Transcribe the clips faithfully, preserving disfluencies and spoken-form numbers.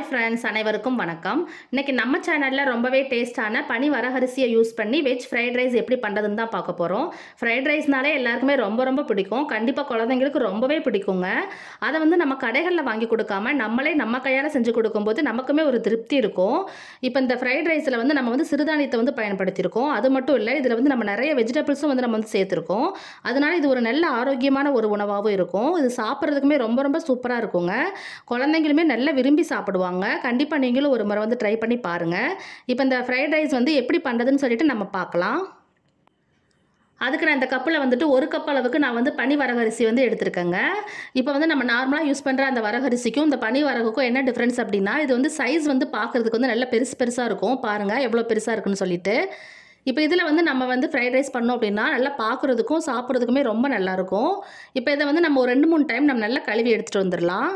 Friends, அனைவருக்கும் வணக்கம். இன்னைக்கு நம்ம சேனல்ல ரொம்பவே டேஸ்டான பனி வரகரிசியை யூஸ் பண்ணி வெஜ் ஃப்ரைட் ரைஸ் எப்படி பண்ணுறதுன்னு தான் பார்க்க போகிறோம். ஃப்ரைட் ரைஸ்னாலே எல்லாருக்குமே ரொம்ப ரொம்ப பிடிக்கும். கண்டிப்பாக குழந்தைங்களுக்கு ரொம்பவே பிடிக்குங்க. அதை வந்து நம்ம கடைகளில் வாங்கி கொடுக்காம நம்மளே நம்ம கையால் செஞ்சு கொடுக்கும்போது நமக்குமே ஒரு திருப்தி இருக்கும். இப்போ இந்த ஃப்ரைட் ரைஸில் வந்து நம்ம வந்து சிறுதானியத்தை வந்து பயன்படுத்தியிருக்கோம். அது மட்டும் இல்லை, இதில் வந்து நம்ம நிறைய வெஜிடபிள்ஸும் வந்து நம்ம வந்து சேர்த்துருக்கோம். அதனால இது ஒரு நல்ல ஆரோக்கியமான ஒரு உணவாகவும் இருக்கும். இது சாப்பிட்றதுக்குமே ரொம்ப ரொம்ப சூப்பராக இருக்குங்க. குழந்தைங்களுமே நல்லா விரும்பி சாப்பிடுவாங்க. கண்டிப்பாக நீங்களும் ஒரு முறை வந்து ட்ரை பண்ணி பாருங்கள். இப்போ இந்த ஃப்ரைட் ரைஸ் வந்து எப்படி பண்ணுறதுன்னு சொல்லிட்டு நம்ம பார்க்கலாம். அதுக்கு நான் இந்த கப்பில் வந்துட்டு ஒரு கப் அளவுக்கு நான் வந்து பனி வரகரிசி வந்து எடுத்துருக்கேங்க. இப்போ வந்து நம்ம நார்மலாக யூஸ் பண்ணுற அந்த வரகரிசிக்கும் இந்த பனி வரகுக்கும் என்ன டிஃப்ரென்ஸ் அப்படின்னா, இது வந்து சைஸ் வந்து பார்க்குறதுக்கு வந்து நல்ல பெருசு பெருசாக இருக்கும். பாருங்கள் எவ்வளோ பெருசாக இருக்குன்னு சொல்லிட்டு. இப்போ இதில் வந்து நம்ம வந்து ஃப்ரைட் ரைஸ் பண்ணோம் அப்படின்னா நல்லா பார்க்குறதுக்கும் சாப்பிட்றதுக்குமே ரொம்ப நல்லாயிருக்கும். இப்போ இதை வந்து நம்ம ஒரு ரெண்டு மூணு டைம் நம்ம நல்லா கழுவி எடுத்துகிட்டு வந்துடலாம்.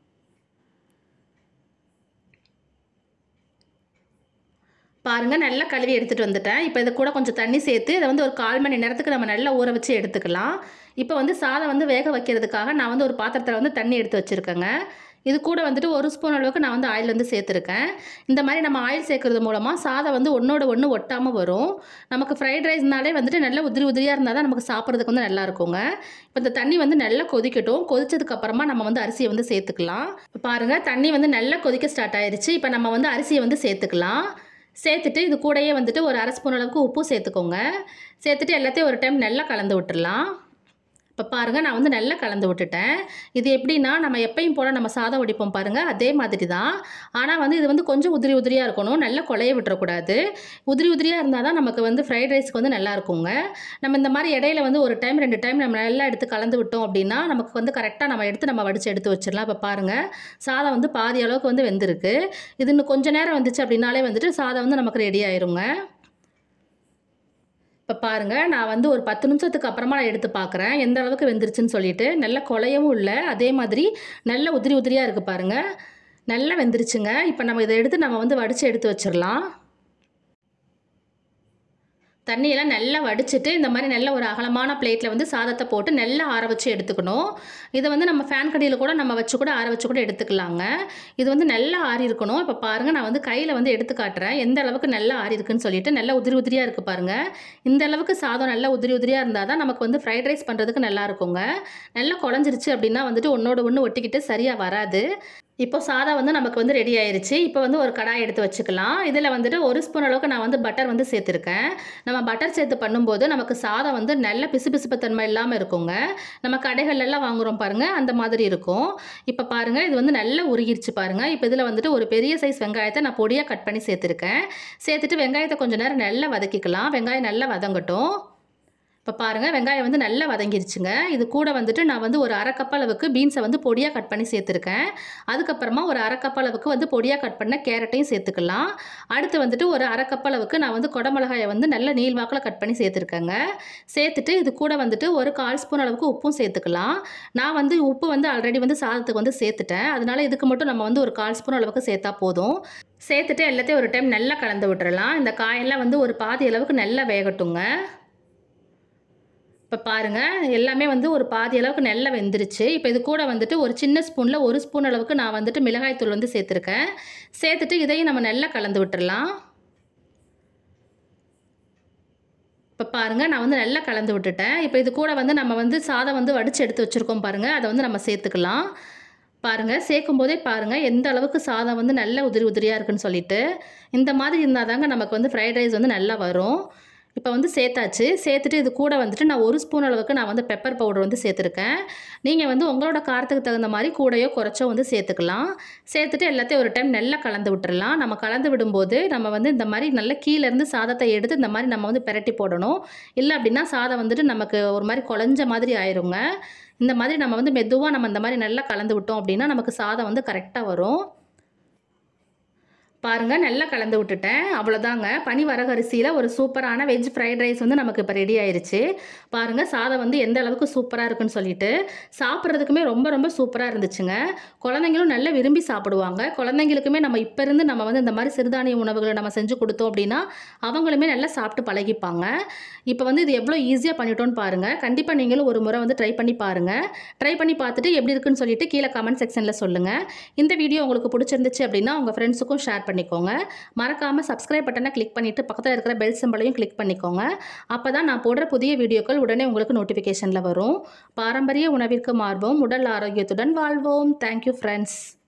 பாருங்கள், நல்லா கழுவி எடுத்துகிட்டு வந்துட்டேன். இப்போ இது கூட கொஞ்சம் தண்ணி சேர்த்து இதை வந்து ஒரு கால் மணி நேரத்துக்கு நம்ம நல்லா ஊற வச்சு எடுத்துக்கலாம். இப்போ வந்து சாதம் வந்து வேக வைக்கிறதுக்காக நான் வந்து ஒரு பாத்திரத்தில் வந்து தண்ணி எடுத்து வச்சுருக்கேங்க. இது கூட வந்துட்டு ஒரு ஸ்பூன் அளவுக்கு நான் வந்து ஆயில் வந்து சேர்த்துருக்கேன். இந்த மாதிரி நம்ம ஆயில் சேர்க்கறது மூலமாக சாதம் வந்து ஒன்றோட ஒன்று ஒட்டாமல் வரும். நமக்கு ஃப்ரைட் ரைஸ்னாலே வந்துட்டு நல்லா உதிரி உதிரியாக இருந்தால் தான் நமக்கு சாப்பிட்றதுக்கு வந்து நல்லா இருக்குங்க. இப்போ இந்த தண்ணி வந்து நல்லா கொதிக்கட்டும். கொதிச்சதுக்கப்புறமா நம்ம வந்து அரிசியை வந்து சேர்த்துக்கலாம். இப்போ பாருங்கள், தண்ணி வந்து நல்லா கொதிக்க ஸ்டார்ட் ஆயிடுச்சு. இப்போ நம்ம வந்து அரிசியை வந்து சேர்த்துக்கலாம். சேர்த்துட்டு இது கூடயே வந்துட்டு ஒரு அரை ஸ்பூன் அளவுக்கு உப்பு சேர்த்துக்கோங்க. சேர்த்துட்டு எல்லாத்தையும் ஒரு டைம் நல்லா கலந்து விட்டுடலாம். இப்போ பாருங்கள், நான் வந்து நல்லா கலந்து விட்டுட்டேன். இது எப்படின்னா, நம்ம எப்பயும் போல் நம்ம சாதம் வடிப்போம் பாருங்கள், அதே மாதிரி தான். ஆனால் வந்து இது வந்து கொஞ்சம் உதிரி உதிரியாக இருக்கணும். நல்லா குழைய விட்டுறக்கூடாது. உதிரி உதிரியாக இருந்தால் தான் நமக்கு வந்து ஃப்ரைட் ரைஸ்க்கு வந்து நல்லா இருக்குங்க. நம்ம இந்த மாதிரி இடையில வந்து ஒரு டைம் ரெண்டு டைம் நம்ம நல்லா எடுத்து கலந்து விட்டோம் அப்படின்னா நமக்கு வந்து கரெக்டாக நம்ம எடுத்து நம்ம வடித்து எடுத்து வச்சிடலாம். இப்போ பாருங்கள், சாதம் வந்து பாதி அளவுக்கு வந்து வெந்திருக்கு. இது இன்னும் கொஞ்சம் நேரம் வந்துச்சு அப்படின்னாலே வந்துட்டு சாதம் வந்து நமக்கு ரெடி ஆயிருங்க. இப்போ பாருங்கள், நான் வந்து ஒரு பத்து நிமிஷத்துக்கு அப்புறமா நான் எடுத்து பார்க்குறேன் எந்த அளவுக்கு வெந்துருச்சுன்னு சொல்லிட்டு. நல்லா குழையவும் இல்லை, அதே மாதிரி நல்ல உதிரி உதிரியாக இருக்குது பாருங்கள். நல்லா வெந்துருச்சுங்க. இப்போ நம்ம இதை எடுத்து நம்ம வந்து வடித்து எடுத்து வச்சிடலாம். தண்ணியெல்லாம் நல்லா வடிச்சிட்டு இந்த மாதிரி நல்ல ஒரு அகலமான பிளேட்டில் வந்து சாதத்தை போட்டு நல்லா ஆற வச்சு எடுத்துக்கணும். இதை வந்து நம்ம ஃபேன் கடியில் கூட நம்ம வச்சு கூட ஆற வச்சு கூட எடுத்துக்கலாங்க. இது வந்து நல்லா ஆறி இருக்கணும். இப்போ பாருங்கள், நான் வந்து கையில் வந்து எடுத்து காட்டுறேன் எந்த அளவுக்கு நல்லா ஆறி இருக்குன்னு சொல்லிட்டு. நல்லா உதிரி உதிரியாக இருக்குது பாருங்கள். இந்த அளவுக்கு சாதம் நல்லா உதிரி உதிரியாக இருந்தால் தான் நமக்கு வந்து ஃப்ரைட் ரைஸ் பண்ணுறதுக்கு நல்லா இருக்குங்க. நல்லா குழஞ்சிருச்சு அப்படின்னா வந்துட்டு ஒன்றோட ஒன்று ஒட்டிக்கிட்டு சரியாக வராது. இப்போ சாதம் வந்து நமக்கு வந்து ரெடி ஆயிருச்சு. இப்போ வந்து ஒரு கடாய் எடுத்து வச்சுக்கலாம். இதில் வந்துட்டு ஒரு ஸ்பூன் அளவுக்கு நான் வந்து பட்டர் வந்து சேர்த்துருக்கேன். நம்ம பட்டர் சேர்த்து பண்ணும்போது நமக்கு சாதம் வந்து நல்ல பிசுபிசுப்பு தன்மை இல்லாமல் இருக்குங்க. நம்ம கடைகள்லாம் வாங்குகிறோம் பாருங்கள், அந்த மாதிரி இருக்கும். இப்போ பாருங்கள், இது வந்து நல்லா உருகிருச்சு பாருங்கள். இப்போ இதில் வந்துட்டு ஒரு பெரிய சைஸ் வெங்காயத்தை நான் பொடியாக கட் பண்ணி சேர்த்துருக்கேன். சேர்த்துட்டு வெங்காயத்தை கொஞ்சம் நேரம் நல்லா வதக்கிக்கலாம். வெங்காயம் நல்லா வதங்கட்டும். இப்போ பாருங்கள், வெங்காயம் வந்து நல்லா வதங்கிருச்சுங்க. இது கூட வந்துட்டு நான் வந்து ஒரு அரை கப் அளவுக்கு பீன்ஸை வந்து பொடியாக கட் பண்ணி சேர்த்துருக்கேன். அதுக்கப்புறமா ஒரு அரை கப் அளவுக்கு வந்து பொடியாக கட் பண்ண கேரட்டையும் சேர்த்துக்கலாம். அடுத்து வந்துட்டு ஒரு அரை கப் அளவுக்கு நான் வந்து குடமிளகாயை வந்து நல்ல நீள்வாக்கில் கட் பண்ணி சேர்த்துருக்கேங்க. சேர்த்துட்டு இது கூட வந்துட்டு ஒரு கால் ஸ்பூன் அளவுக்கு உப்பும் சேர்த்துக்கலாம். நான் வந்து உப்பு வந்து ஆல்ரெடி வந்து சாதத்துக்கு வந்து சேர்த்துட்டேன். அதனால இதுக்கு மட்டும் நம்ம வந்து ஒரு கால் ஸ்பூன் அளவுக்கு சேர்த்தா போதும். சேர்த்துட்டு எல்லாத்தையும் ஒரு டைம் நல்லா கலந்து விட்டுறலாம். இந்த காயெல்லாம் வந்து ஒரு பாதி அளவுக்கு நல்லா வேகட்டுங்க. இப்போ பாருங்கள், எல்லாமே வந்து ஒரு பாதி அளவுக்கு நல்லா வெந்துருச்சு. இப்போ இது கூட வந்துட்டு ஒரு சின்ன ஸ்பூனில் ஒரு ஸ்பூன் அளவுக்கு நான் வந்துட்டு மிளகாய்த்தூள் வந்து சேர்த்துருக்கேன். சேர்த்துட்டு இதையும் நம்ம நல்லா கலந்து விட்டுறலாம். இப்போ பாருங்கள், நான் வந்து நல்லா கலந்து விட்டுட்டேன். இப்போ இது கூட வந்து நம்ம வந்து சாதம் வந்து வடித்து எடுத்து வச்சுருக்கோம் பாருங்கள், அதை வந்து நம்ம சேர்த்துக்கலாம். பாருங்கள், சேர்க்கும் போதே பாருங்கள் எந்த அளவுக்கு சாதம் வந்து நல்ல உதிரி உதிரியாக இருக்குன்னு சொல்லிட்டு. இந்த மாதிரி இருந்தால் தாங்க நமக்கு வந்து ஃப்ரைட் ரைஸ் வந்து நல்லா வரும். இப்போ வந்து சேர்த்தாச்சு. சேர்த்துட்டு இது கூட வந்துட்டு நான் ஒரு ஸ்பூன் அளவுக்கு நான் வந்து பெப்பர் பவுடர் வந்து சேர்த்துருக்கேன். நீங்கள் வந்து உங்களோட காரத்துக்கு தகுந்த மாதிரி கூடையோ குறைச்சோ வந்து சேர்த்துக்கலாம். சேர்த்துட்டு எல்லாத்தையும் ஒரு டைம் நல்லா கலந்து விட்டுறலாம். நம்ம கலந்து விடும்போது நம்ம வந்து இந்த மாதிரி நல்லா கீழேருந்து சாதத்தை எடுத்து இந்த மாதிரி நம்ம வந்து பிரட்டி போடணும். இல்லை அப்படின்னா சாதம் வந்துட்டு நமக்கு ஒரு மாதிரி குழஞ்ச மாதிரி ஆயிருங்க. இந்த மாதிரி நம்ம வந்து மெதுவாக நம்ம இந்த மாதிரி நல்லா கலந்து விட்டோம் அப்படின்னா நமக்கு சாதம் வந்து கரெக்டாக வரும். பாருங்கள் நல்லா கலந்து விட்டுட்டேன். அவ்வளோதாங்க. பனி வரகரிசியில் ஒரு சூப்பரான வெஜ் ஃப்ரைட் ரைஸ் வந்து நமக்கு இப்போ ரெடி ஆயிருச்சு. பாருங்கள் சாதம் வந்து எந்த அளவுக்கு சூப்பராக இருக்குன்னு சொல்லிட்டு சாப்பிட்றதுக்குமே ரொம்ப ரொம்ப சூப்பராக இருந்துச்சுங்க. குழந்தைங்களும் நல்லா விரும்பி சாப்பிடுவாங்க. குழந்தைங்களுக்குமே நம்ம இப்போ இருந்து நம்ம வந்து இந்த மாதிரி சிறுதானிய உணவுகளை நம்ம செஞ்சு கொடுத்தோம் அப்படின்னா அவங்களுமே நல்லா சாப்பிட்டு பழகிப்பாங்க. இப்போ வந்து இது எவ்வளோ ஈஸியாக பண்ணிட்டோன்னு பாருங்கள். கண்டிப்பாக நீங்களும் ஒரு முறை வந்து ட்ரை பண்ணி பாருங்கள். ட்ரை பண்ணி பார்த்துட்டு எப்படி இருக்குன்னு சொல்லிட்டு கீழே கமெண்ட் செக்ஷனில் சொல்லுங்கள். இந்த வீடியோ உங்களுக்கு பிடிச்சிருந்துச்சு அப்படின்னா உங்கள் ஃப்ரெண்ட்ஸுக்கும் ஷேர் பண்ணிக்கோங்க. மறக்காமல் சப்ஸ்கிரைப் பட்டனை கிளிக் பண்ணிவிட்டு பக்கத்தில் இருக்கிற பெல் சிம்பளையும் கிளிக் பண்ணிக்கோங்க. அப்போ தான் நான் போடுற புதிய வீடியோக்கள் உடனே உங்களுக்கு நோட்டிஃபிகேஷனில் வரும். பாரம்பரிய உணவிற்கு மாறுவோம், உடல் ஆரோக்கியத்துடன் வாழ்வோம். Thank you friends.